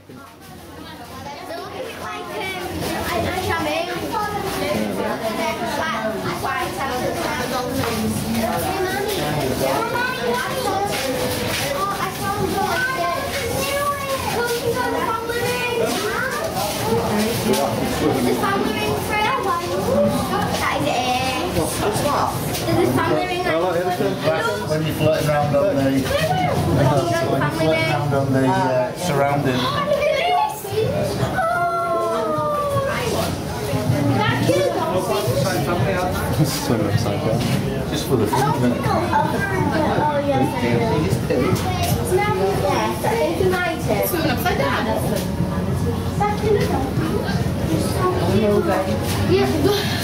When you're floating around on the surrounding. Swim upside down. Just for the fun of it. Oh yes, swimming upside down. Yeah.